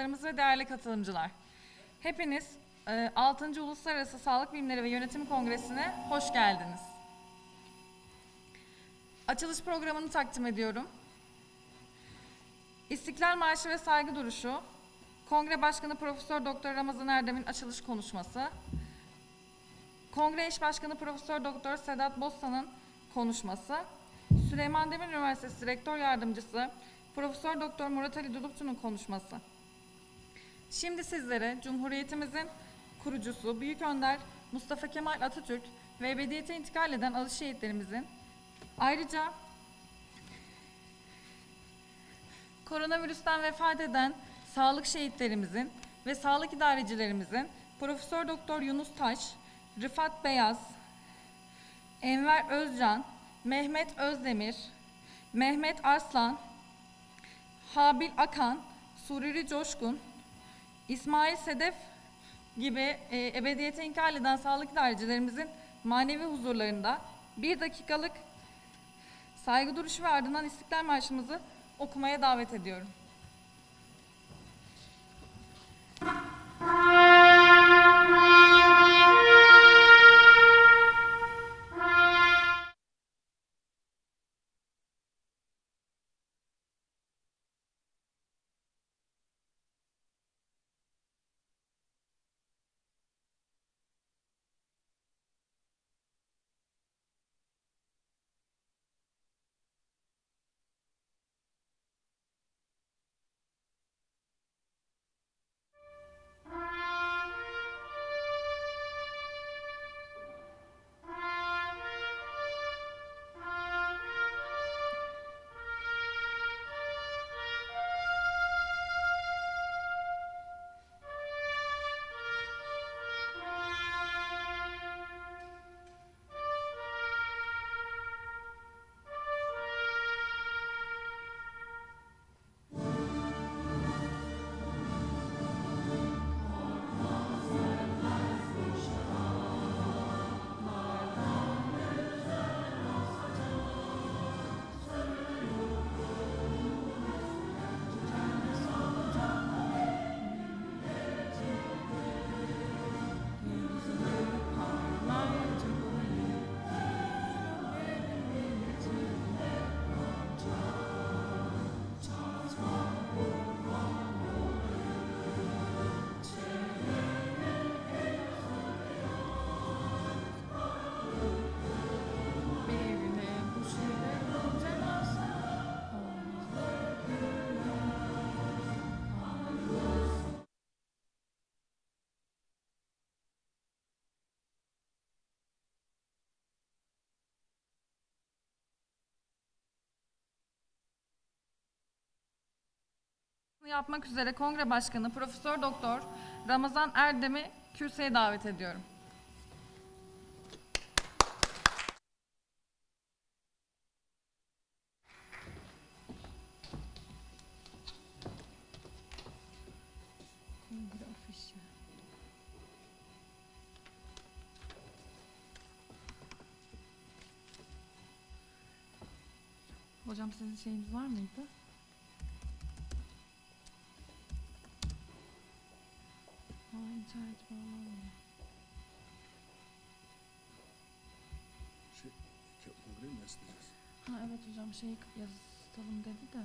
hocalarımız ve değerli katılımcılar. Hepiniz 6. Uluslararası Sağlık Bilimleri ve Yönetimi Kongresi'ne hoş geldiniz. Açılış programını takdim ediyorum. İstiklal Marşı ve Saygı Duruşu, Kongre Başkanı Profesör Doktor Ramazan Erdem'in açılış konuşması, Kongre İş Başkanı Profesör Doktor Sedat Bostan'ın konuşması, Süleyman Demirel Üniversitesi Rektör Yardımcısı Profesör Doktor Murat Ali Dulupçu'nun konuşması. Şimdi sizlere Cumhuriyetimizin kurucusu Büyük Önder Mustafa Kemal Atatürk ve ebediyete intikal eden aziz şehitlerimizin, ayrıca koronavirüsten vefat eden sağlık şehitlerimizin ve sağlık idarecilerimizin Profesör Doktor Yunus Taş, Rıfat Beyaz, Enver Özcan, Mehmet Özdemir, Mehmet Arslan, Habil Akan, Sururi Coşkun, İsmail Sedef gibi ebediyete inkal eden sağlık idarecilerimizin manevi huzurlarında 1 dakikalık saygı duruşu ve ardından İstiklal Marşımızı okumaya davet ediyorum. Yapmak üzere Kongre Başkanı Profesör Doktor Ramazan Erdem'i kürsüye davet ediyorum. Hocam sizin şeyiniz var mıydı? İnternet bağlanmıyor. Kongreyi mi yazdıracağız? Ha evet hocam yazalım dedi de.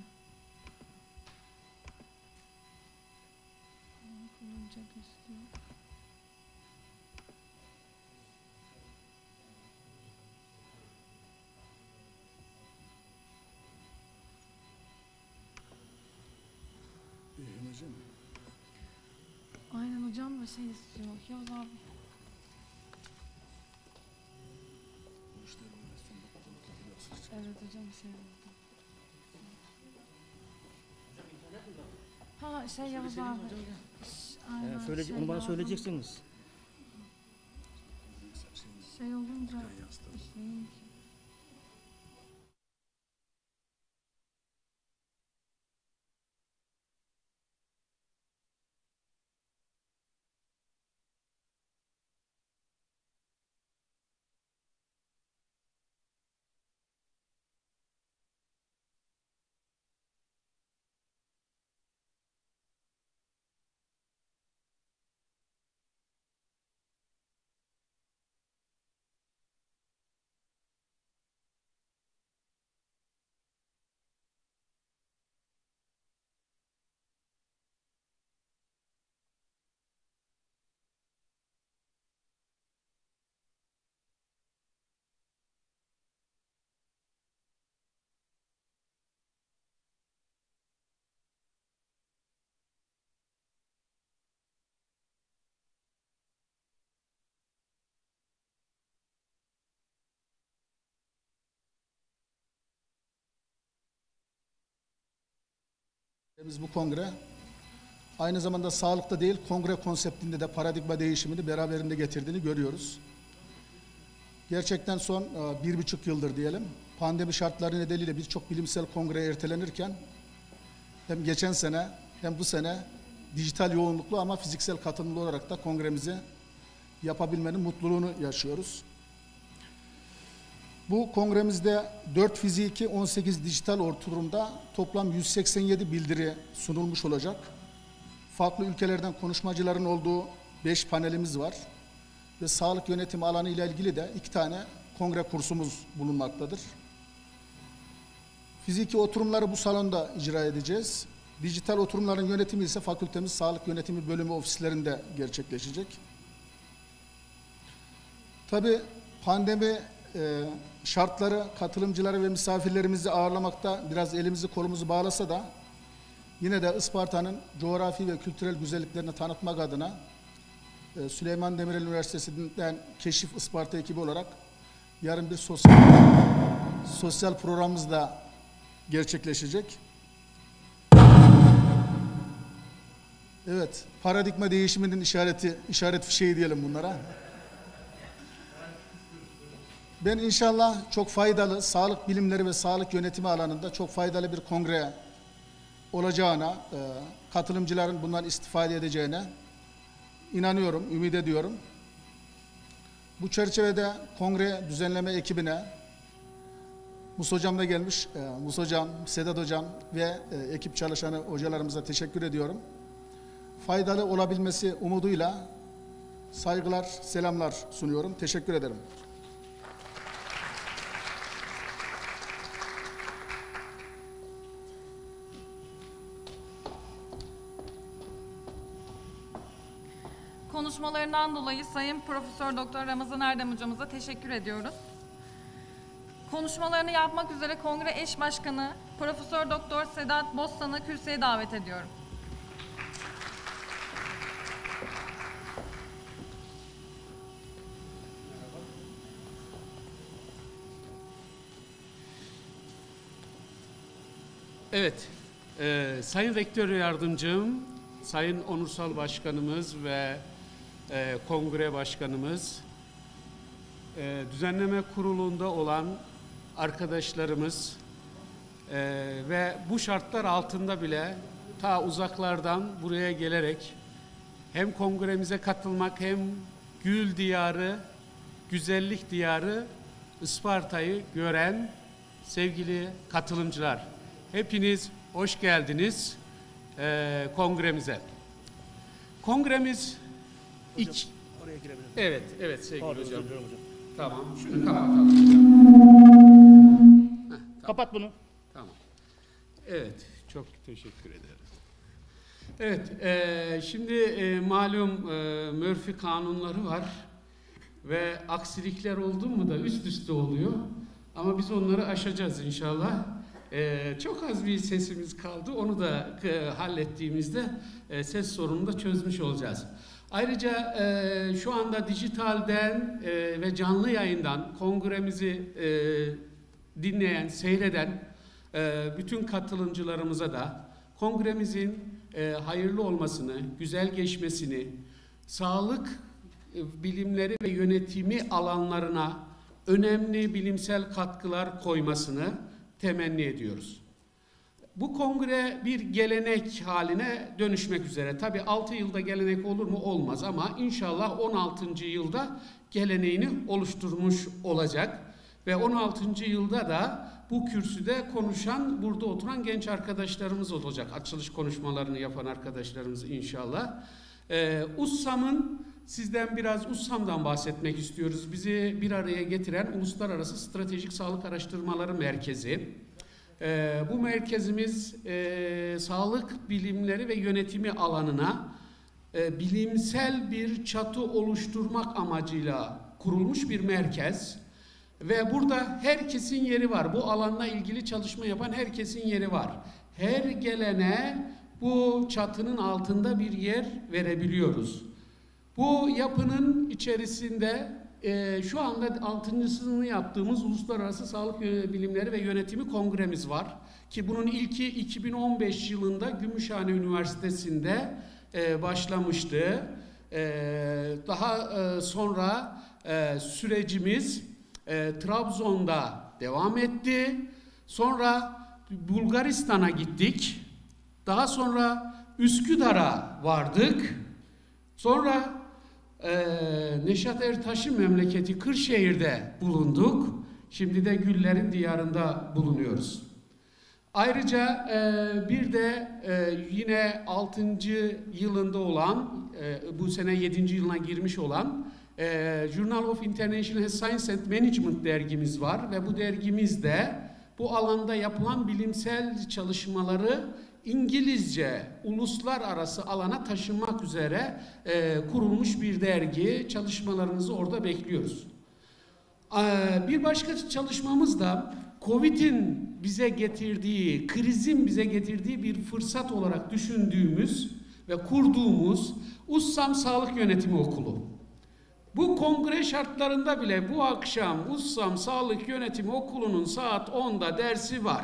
Kullanacak istiyor. Hocam. Aynen hocam da istiyor. Yavuz abi. Evet hocam oldu. Ha Yavuz abi. Aynen, onu bana söyleyeceksiniz. Olunca Bu kongre aynı zamanda sağlıkta değil, kongre konseptinde de paradigma değişimini beraberinde getirdiğini görüyoruz. Gerçekten son 1,5 yıldır diyelim, pandemi şartları nedeniyle birçok bilimsel kongre ertelenirken hem geçen sene hem bu sene dijital yoğunluklu ama fiziksel katılımlı olarak da kongremizi yapabilmenin mutluluğunu yaşıyoruz. Bu kongremizde 4 fiziki, 18 dijital oturumda toplam 187 bildiri sunulmuş olacak. Farklı ülkelerden konuşmacıların olduğu 5 panelimiz var. Ve sağlık yönetimi alanı ile ilgili de 2 tane kongre kursumuz bulunmaktadır. Fiziki oturumları bu salonda icra edeceğiz. Dijital oturumların yönetimi ise fakültemiz Sağlık Yönetimi Bölümü ofislerinde gerçekleşecek. Tabii pandemi şartları katılımcıları ve misafirlerimizi ağırlamakta biraz elimizi kolumuzu bağlasa da yine de Isparta'nın coğrafi ve kültürel güzelliklerini tanıtmak adına Süleyman Demirel Üniversitesi'nden Keşif Isparta ekibi olarak yarın bir sosyal programımız da gerçekleşecek. Evet, paradigma değişiminin işaret fişeği diyelim bunlara. Ben inşallah çok faydalı, sağlık bilimleri ve sağlık yönetimi alanında çok faydalı bir kongre olacağına, katılımcıların bundan istifade edeceğine inanıyorum, ümit ediyorum. Bu çerçevede kongre düzenleme ekibine Musa Hocam da gelmiş, Musa Hocam, Sedat Hocam ve ekip çalışanı hocalarımıza teşekkür ediyorum. Faydalı olabilmesi umuduyla saygılar, selamlar sunuyorum. Teşekkür ederim. Konuşmalarından dolayı Sayın Profesör Doktor Ramazan Erdem hocamıza teşekkür ediyoruz. Konuşmalarını yapmak üzere Kongre Eş Başkanı Profesör Doktor Sedat Bostan'ı kürsüye davet ediyorum. Evet, Sayın Rektör Yardımcım, Sayın Onursal Başkanımız ve Kongre Başkanımız, düzenleme kurulunda olan arkadaşlarımız ve bu şartlar altında bile ta uzaklardan buraya gelerek hem kongremize katılmak hem gül diyarı, güzellik diyarı Isparta'yı gören sevgili katılımcılar, hepiniz hoş geldiniz kongremize. Kongremiz Hocam, oraya girebilirim. Evet sevgili Pardon, hocam. özür dilerim hocam. Tamam, şunu kapatalım. Tamam. Kapat bunu. Tamam. Evet, çok teşekkür ederim. Evet, şimdi malum Murphy kanunları var ve aksilikler oldu mu da üst üste oluyor. Ama biz onları aşacağız inşallah. Çok az bir sesimiz kaldı. Onu da hallettiğimizde ses sorununu da çözmüş olacağız. Ayrıca şu anda dijitalden ve canlı yayından kongremizi dinleyen, seyreden bütün katılımcılarımıza da kongremizin hayırlı olmasını, güzel geçmesini, sağlık bilimleri ve yönetimi alanlarına önemli bilimsel katkılar koymasını temenni ediyoruz. Bu kongre bir gelenek haline dönüşmek üzere. Tabii 6 yılda gelenek olur mu? Olmaz ama inşallah 16. yılda geleneğini oluşturmuş olacak. Ve 16. yılda da bu kürsüde konuşan, burada oturan genç arkadaşlarımız olacak. Açılış konuşmalarını yapan arkadaşlarımız inşallah. USSAM'ın, sizden biraz USSAM'dan bahsetmek istiyoruz. Bizi bir araya getiren Uluslararası Stratejik Sağlık Araştırmaları Merkezi. Bu merkezimiz sağlık bilimleri ve yönetimi alanına bilimsel bir çatı oluşturmak amacıyla kurulmuş bir merkez. Ve burada herkesin yeri var. Bu alanla ilgili çalışma yapan herkesin yeri var. Her gelene bu çatının altında bir yer verebiliyoruz. Bu yapının içerisinde şu anda 6.sını yaptığımız Uluslararası Sağlık Bilimleri ve Yönetimi Kongremiz var. Ki bunun ilki 2015 yılında Gümüşhane Üniversitesi'nde başlamıştı. Daha sonra sürecimiz Trabzon'da devam etti. Sonra Bulgaristan'a gittik. Daha sonra Üsküdar'a vardık. Sonra Neşet Ertaş'ın memleketi Kırşehir'de bulunduk. Şimdi de Güllerin Diyarı'nda bulunuyoruz. Ayrıca bir de yine 6. yılında olan, bu sene 7. yılına girmiş olan Journal of International Science and Management dergimiz var ve bu dergimizde bu alanda yapılan bilimsel çalışmaları İngilizce, uluslararası alana taşınmak üzere kurulmuş bir dergi. Çalışmalarınızı orada bekliyoruz. Bir başka çalışmamız da Covid'in bize getirdiği, krizin bize getirdiği bir fırsat olarak düşündüğümüz ve kurduğumuz USSAM Sağlık Yönetimi Okulu. Bu kongre şartlarında bile bu akşam USSAM Sağlık Yönetimi Okulu'nun saat 10'da dersi var.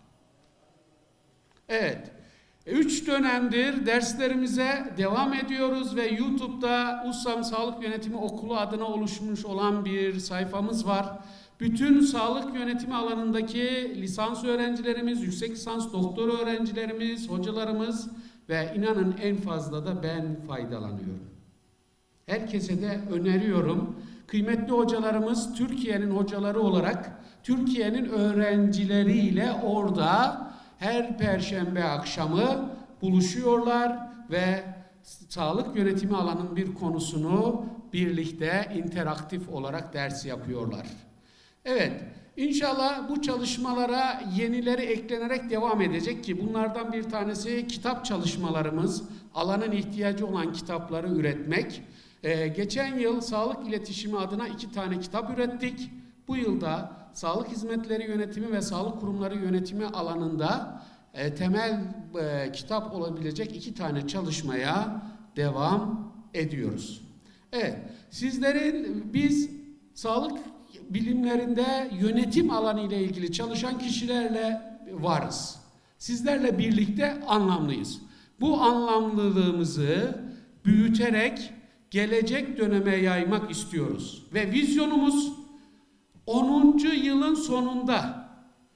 Evet. 3 dönemdir derslerimize devam ediyoruz ve YouTube'da USSAM Sağlık Yönetimi Okulu adına oluşmuş olan bir sayfamız var. Bütün sağlık yönetimi alanındaki lisans öğrencilerimiz, yüksek lisans doktor öğrencilerimiz, hocalarımız ve inanın en fazla da ben faydalanıyorum. Herkese de öneriyorum. Kıymetli hocalarımız Türkiye'nin hocaları olarak Türkiye'nin öğrencileriyle orada her perşembe akşamı buluşuyorlar ve sağlık yönetimi alanının bir konusunu birlikte interaktif olarak ders yapıyorlar. Evet, inşallah bu çalışmalara yenileri eklenerek devam edecek ki bunlardan bir tanesi kitap çalışmalarımız, alanın ihtiyacı olan kitapları üretmek. Geçen yıl sağlık iletişimi adına 2 tane kitap ürettik. Bu yılda sağlık hizmetleri yönetimi ve sağlık kurumları yönetimi alanında temel kitap olabilecek 2 tane çalışmaya devam ediyoruz. Evet, biz sağlık bilimlerinde yönetim alanı ile ilgili çalışan kişilerle varız. Sizlerle birlikte anlamlıyız. Bu anlamlılığımızı büyüterek gelecek döneme yaymak istiyoruz. Ve vizyonumuz 10. yılın sonunda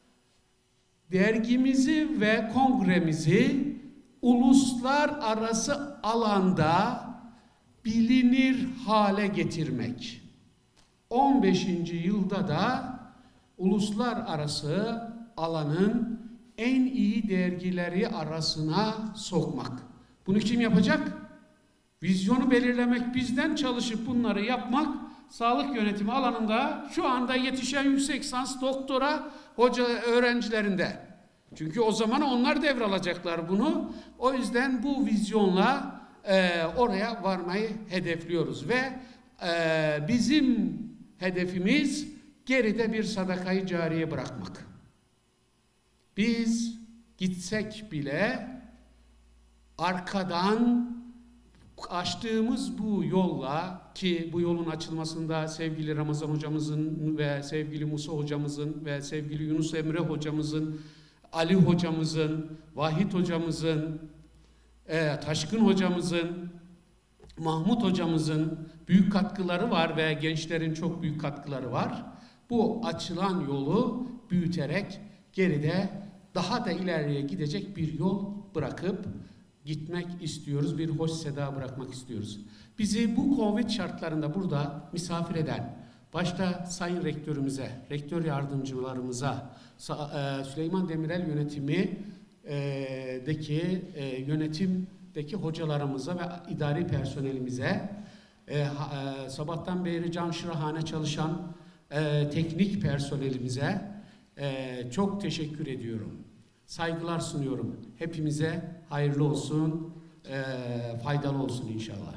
dergimizi ve kongremizi uluslararası alanda bilinir hale getirmek. 15. yılda da uluslararası alanın en iyi dergileri arasına sokmak. Bunu kim yapacak? Vizyonu belirlemek bizden, çalışıp bunları yapmak sağlık yönetimi alanında şu anda yetişen yüksek lisans doktora hoca öğrencilerinde. Çünkü o zaman onlar devralacaklar bunu. O yüzden bu vizyonla oraya varmayı hedefliyoruz ve bizim hedefimiz geride bir sadakayı cariye bırakmak. Biz gitsek bile arkadan açtığımız bu yolla, ki bu yolun açılmasında sevgili Ramazan hocamızın ve sevgili Musa hocamızın ve sevgili Yunus Emre hocamızın, Ali hocamızın, Vahit hocamızın, Taşkın hocamızın, Mahmut hocamızın büyük katkıları var ve gençlerin çok büyük katkıları var. Bu açılan yolu büyüterek geride daha da ileriye gidecek bir yol bırakıp gitmek istiyoruz. Bir hoş seda bırakmak istiyoruz. Bizi bu Covid şartlarında burada misafir eden, başta Sayın Rektörümüze, rektör yardımcılarımıza, Süleyman Demirel yönetimdeki hocalarımıza ve idari personelimize, sabahtan beri can şırahane çalışan teknik personelimize çok teşekkür ediyorum. Saygılar sunuyorum. Hepimize hayırlı olsun, faydalı olsun inşallah.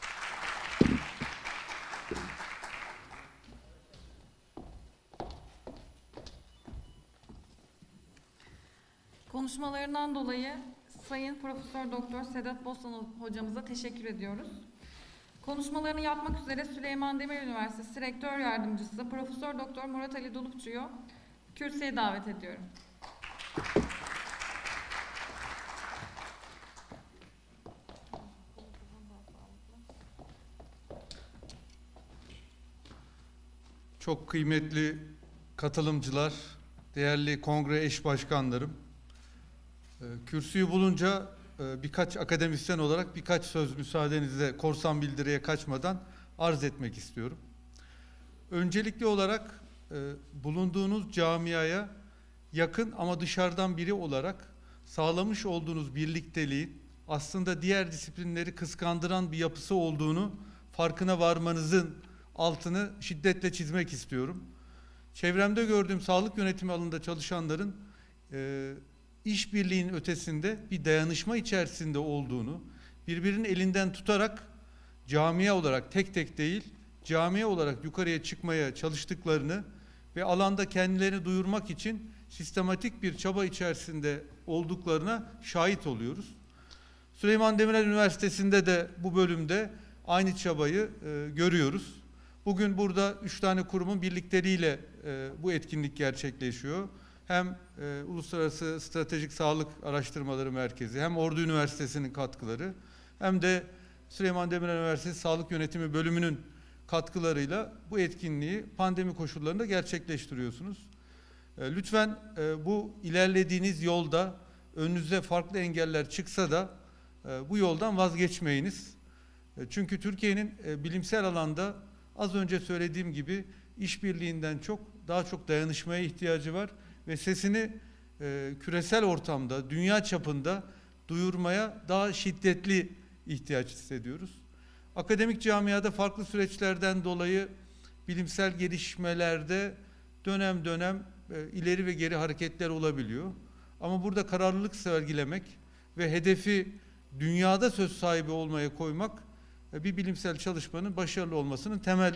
Konuşmalarından dolayı Sayın Profesör Doktor Sedat Bostan hocamıza teşekkür ediyoruz. Konuşmalarını yapmak üzere Süleyman Demirel Üniversitesi Rektör Yardımcısı Profesör Doktor Murat Ali Dulupçu'yu kürsüye davet ediyorum. Çok kıymetli katılımcılar, değerli kongre eş başkanlarım, kürsüyü bulunca birkaç akademisyen olarak birkaç söz müsaadenizle korsan bildiriye kaçmadan arz etmek istiyorum. Öncelikli olarak bulunduğunuz camiaya yakın ama dışarıdan biri olarak sağlamış olduğunuz birlikteliğin aslında diğer disiplinleri kıskandıran bir yapısı olduğunu farkına varmanızın altını şiddetle çizmek istiyorum. Çevremde gördüğüm sağlık yönetimi alanında çalışanların işbirliğinin ötesinde bir dayanışma içerisinde olduğunu, birbirinin elinden tutarak camia olarak tek tek değil, camia olarak yukarıya çıkmaya çalıştıklarını ve alanda kendilerini duyurmak için sistematik bir çaba içerisinde olduklarına şahit oluyoruz. Süleyman Demirel Üniversitesi'nde de bu bölümde aynı çabayı görüyoruz. Bugün burada 3 tane kurumun birlikteliğiyle bu etkinlik gerçekleşiyor. Hem Uluslararası Stratejik Sağlık Araştırmaları Merkezi, hem Ordu Üniversitesi'nin katkıları, hem de Süleyman Demirel Üniversitesi Sağlık Yönetimi Bölümünün katkılarıyla bu etkinliği pandemi koşullarında gerçekleştiriyorsunuz. Lütfen bu ilerlediğiniz yolda önünüze farklı engeller çıksa da bu yoldan vazgeçmeyiniz. Çünkü Türkiye'nin bilimsel alanda az önce söylediğim gibi işbirliğinden daha çok dayanışmaya ihtiyacı var ve sesini küresel ortamda, dünya çapında duyurmaya daha şiddetli ihtiyaç hissediyoruz. Akademik camiada farklı süreçlerden dolayı bilimsel gelişmelerde dönem dönem ileri ve geri hareketler olabiliyor. Ama burada kararlılık sergilemek ve hedefi dünyada söz sahibi olmaya koymak bir bilimsel çalışmanın başarılı olmasının temel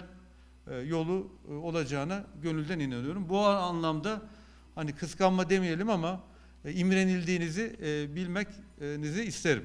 yolu olacağına gönülden inanıyorum. Bu anlamda hani kıskanma demeyelim ama imrenildiğinizi bilmenizi isterim.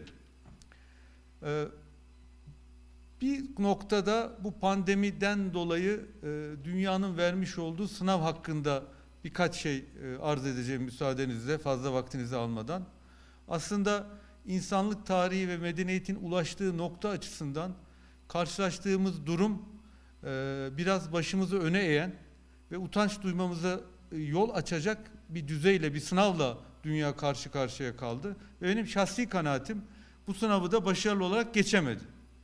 Bir noktada bu pandemiden dolayı dünyanın vermiş olduğu sınav hakkında birkaç şey arz edeceğim müsaadenizle, fazla vaktinizi almadan. Aslında insanlık tarihi ve medeniyetin ulaştığı nokta açısından karşılaştığımız durum biraz başımızı öne eğen ve utanç duymamıza yol açacak bir düzeyle, bir sınavla dünya karşı karşıya kaldı. Ve benim şahsi kanaatim bu sınavı da başarılı olarak geçemedi.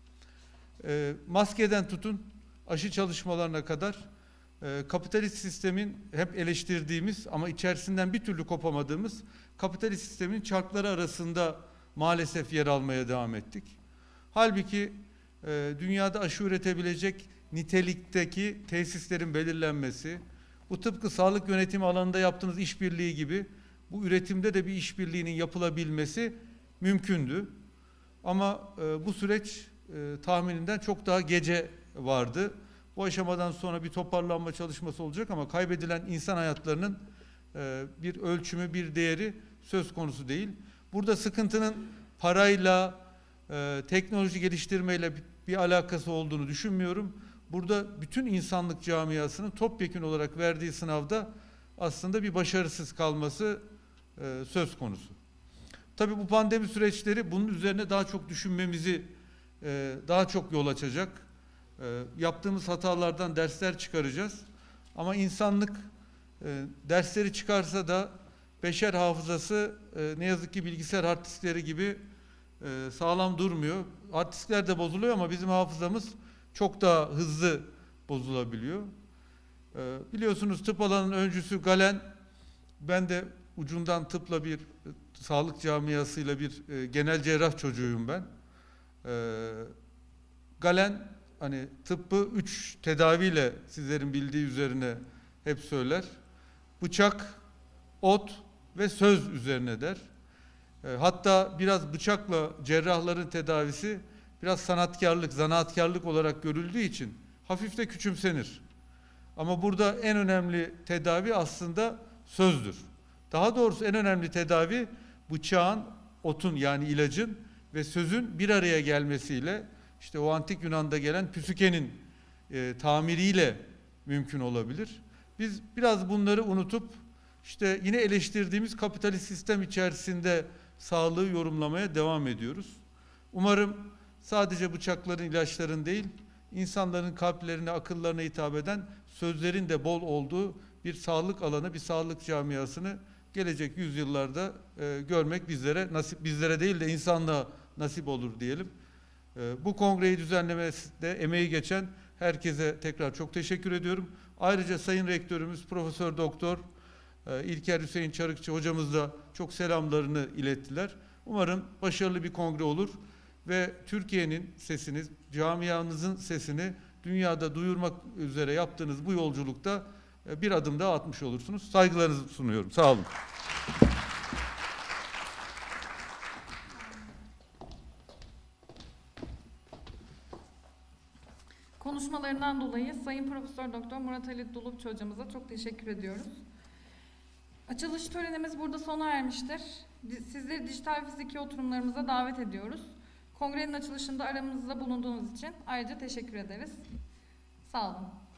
Maskeden tutun aşı çalışmalarına kadar kapitalist sistemin hep eleştirdiğimiz ama içerisinden bir türlü kopamadığımız kapitalist sistemin çarkları arasında maalesef yer almaya devam ettik. Halbuki dünyada aşı üretebilecek nitelikteki tesislerin belirlenmesi, bu tıpkı sağlık yönetimi alanında yaptığınız işbirliği gibi bu üretimde de bir işbirliğinin yapılabilmesi mümkündü. Ama bu süreç tahmininden çok daha gece vardı. Bu aşamadan sonra bir toparlanma çalışması olacak ama kaybedilen insan hayatlarının bir ölçümü, bir değeri söz konusu değil. Burada sıkıntının parayla, teknoloji geliştirmeyle bir alakası olduğunu düşünmüyorum. Burada bütün insanlık camiasının topyekün olarak verdiği sınavda aslında bir başarısız kalması söz konusu. Tabii bu pandemi süreçleri bunun üzerine daha çok düşünmemizi daha çok yol açacak. Yaptığımız hatalardan dersler çıkaracağız. Ama insanlık dersleri çıkarsa da beşer hafızası ne yazık ki bilgisayar hard diskleri gibi sağlam durmuyor. Hard diskler de bozuluyor ama bizim hafızamız çok daha hızlı bozulabiliyor. Biliyorsunuz tıp alanının öncüsü Galen, ben de ucundan tıpla bir sağlık camiasıyla bir genel cerrah çocuğuyum ben. Galen hani tıbbı 3 tedaviyle sizlerin bildiği üzerine hep söyler. Bıçak, ot ve söz üzerine der. Hatta biraz bıçakla cerrahların tedavisi biraz sanatkarlık, zanaatkarlık olarak görüldüğü için hafif de küçümsenir. Ama burada en önemli tedavi aslında sözdür. Daha doğrusu en önemli tedavi bıçağın, otun yani ilacın ve sözün bir araya gelmesiyle işte o antik Yunan'da gelen püsükenin tamiriyle mümkün olabilir. Biz biraz bunları unutup işte yine eleştirdiğimiz kapitalist sistem içerisinde sağlığı yorumlamaya devam ediyoruz. Umarım sadece bıçakların, ilaçların değil, insanların kalplerine, akıllarına hitap eden sözlerin de bol olduğu bir sağlık alanı, bir sağlık camiasını gelecek yüzyıllarda görmek bizlere nasip, bizlere değil de insanlığa nasip olur diyelim. Bu kongreyi düzenlemesinde emeği geçen herkese tekrar çok teşekkür ediyorum. Ayrıca Sayın Rektörümüz Profesör Doktor İlker Hüseyin Çarıkçı hocamız da çok selamlarını ilettiler. Umarım başarılı bir kongre olur ve Türkiye'nin sesini, camianızın sesini dünyada duyurmak üzere yaptığınız bu yolculukta bir adım daha atmış olursunuz. Saygılarınızı sunuyorum. Sağ olun. Konuşmalarından dolayı Sayın Profesör Doktor Murat Ali Dulupçu hocamıza çok teşekkür ediyoruz. Açılış törenimiz burada sona ermiştir. Sizleri dijital fiziki oturumlarımıza davet ediyoruz. Kongrenin açılışında aramızda bulunduğunuz için ayrıca teşekkür ederiz. Sağ olun.